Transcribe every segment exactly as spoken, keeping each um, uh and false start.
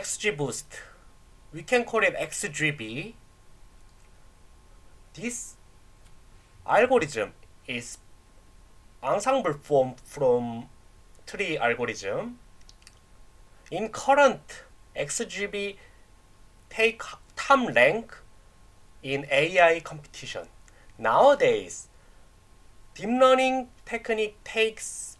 XGBoost. We can call it X G B. This algorithm is ensemble formed from three algorithm. In current, X G B take time rank in A I competition. Nowadays, deep learning technique takes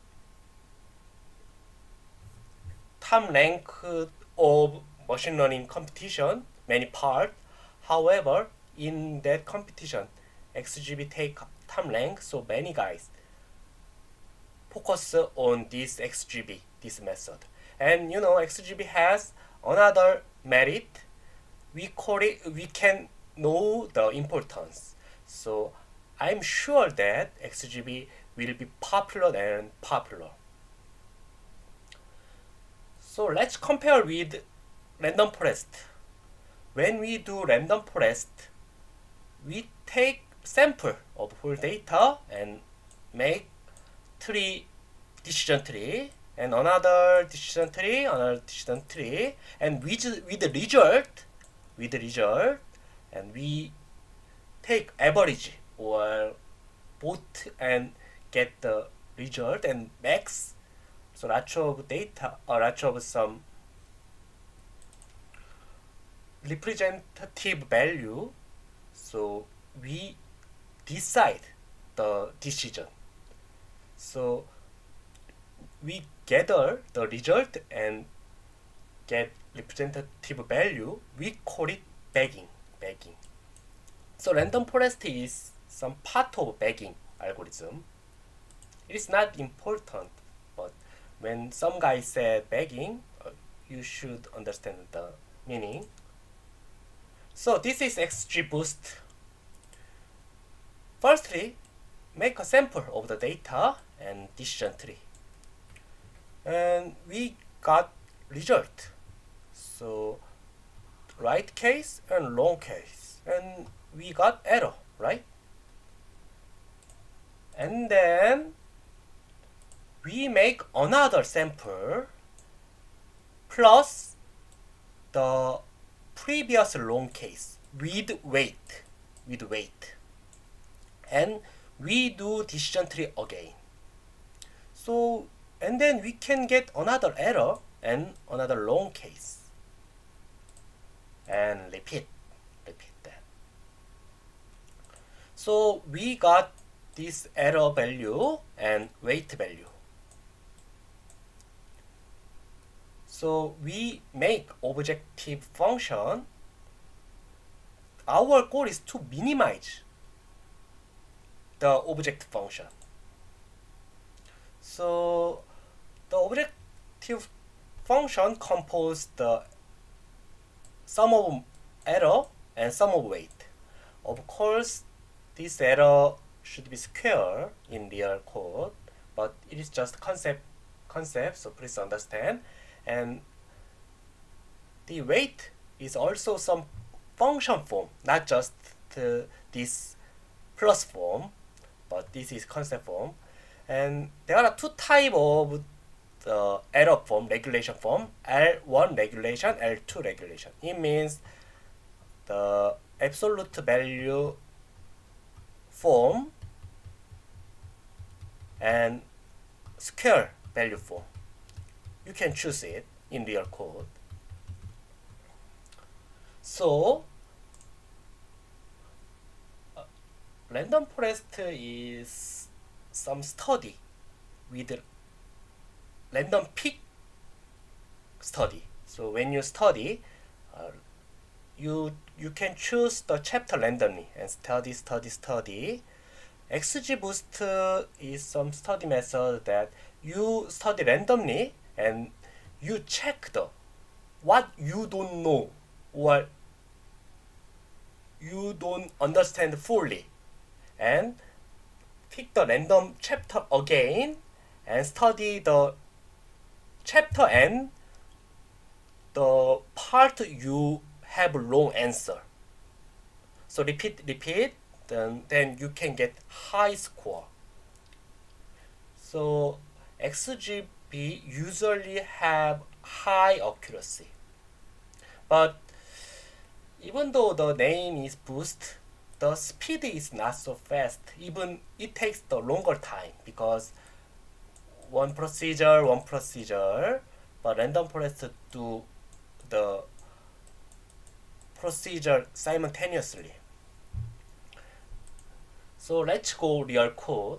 time rank of machine learning competition, many part. However, in that competition, X G B take time rank, so many guys focus on this X G B, this method. And you know, X G B has another merit. We call it, we can know the importance. So I'm sure that X G B will be popular and popular. So let's compare with random forest. When we do random forest, we take sample of whole data and make three decision tree and another decision tree, another decision tree, and with with the result, with the result, and we take average or both and get the result and max. So lots of data or lots of some representative value. So we decide the decision. So we gather the result and get representative value. We call it bagging. Bagging. So random forest is some part of bagging algorithm. It is not important, but when some guy said bagging, uh, you should understand the meaning. So this is XGBoost. Firstly, make a sample of the data and decision tree. And we got result. So right case and wrong case. And we got error, right? And then we make another sample plus the previous wrong case with weight, with weight. And we do decision tree again. So, and then we can get another error and another wrong case. And repeat, repeat that. So we got this error value and weight value. So we make objective function. Our goal is to minimize the objective function. So the objective function composes the sum of error and sum of weight. Of course, this error should be square in real code, but it is just concept, concept. So please understand. And the weight is also some function form, not just uh, this plus form, but this is concept form. And there are two types of the error form, regulation form, L one regulation, L two regulation. It means the absolute value form and square value form. You can choose it in real code. So uh, random forest is some study with random pick study. So when you study, uh, you you can choose the chapter randomly and study, study, study. XGBoost is some study method that you study randomly and you check the what you don't know or you don't understand fully, and pick the random chapter again and study the chapter and the part you have wrong answer. So repeat, repeat, then, then you can get high score. So X G B usually have high accuracy. But even though the name is boost, the speed is not so fast. Even it takes the longer time because one procedure, one procedure, but random forest do the procedure simultaneously. So let's go real code.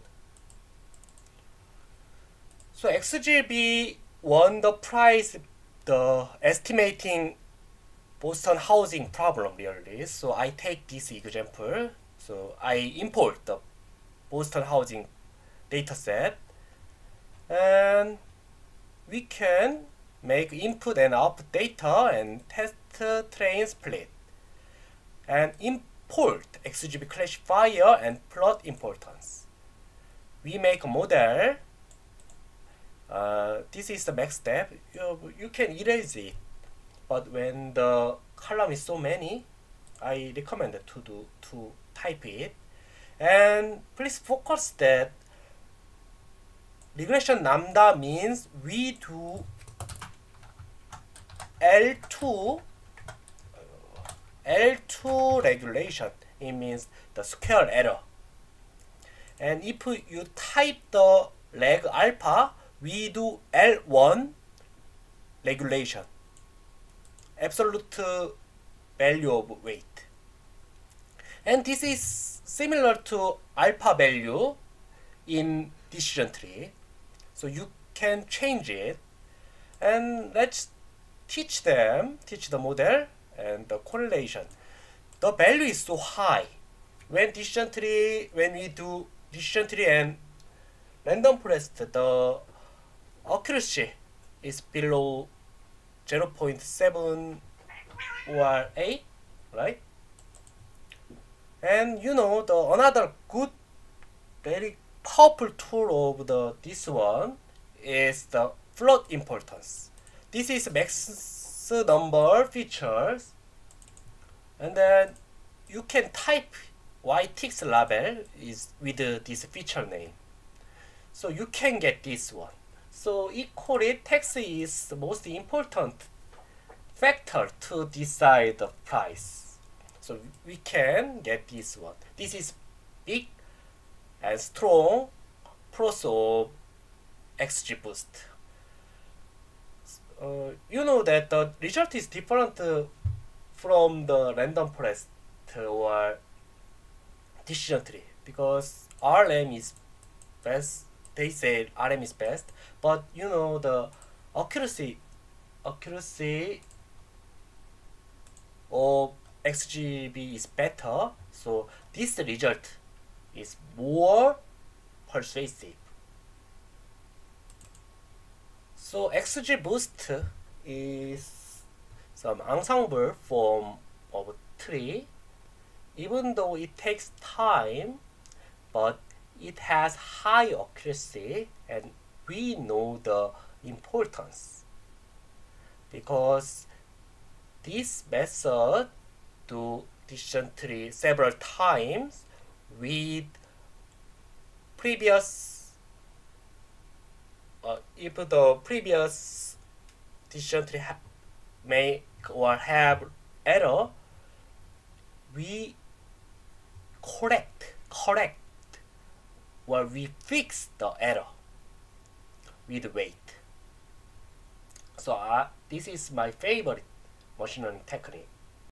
So X G B won the prize, the estimating Boston housing problem really. So I take this example. So I import the Boston housing dataset, and we can make input and output data and test uh, train split, and import X G B classifier and plot importance. We make a model. Uh, this is the next step. You, you can erase it, but when the column is so many, I recommend to do to type it. And please focus that regression lambda means we do L two L two regulation. It means the square error. And if you type the leg alpha, we do L one regulation, absolute value of weight. And this is similar to alpha value in decision tree. So you can change it. And let's teach them, teach the model and the correlation. The value is so high. When decision tree, when we do decision tree and random forest, the accuracy is below zero point seven or eight, right? And you know, the another good, very powerful tool of the this one is the float importance. This is max number features, and then you can type Y T X label is with uh, this feature name. So you can get this one. So equally, tax is the most important factor to decide the price. So we can get this one. This is big and strong pros of X G Boost. Uh, you know that the result is different uh, from the random forest or decision tree because R M is best. They say R M is best, but you know the accuracy accuracy of X G B is better. So this result is more persuasive. So X G Boost is some ensemble form of tree. Even though it takes time, but it has high accuracy, and we know the importance because this method do decision tree several times with previous uh, if the previous decision tree ha may or have error, we correct correct or we fix the error with weight. So uh, this is my favorite machine learning technique.